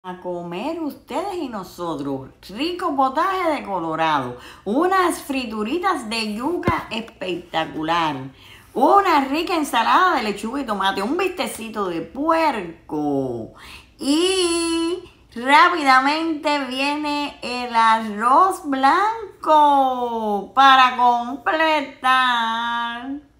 A comer ustedes y nosotros, rico potaje de colorado, unas frituritas de yuca espectacular, una rica ensalada de lechuga y tomate, un bistecito de puerco y rápidamente viene el arroz blanco para completar.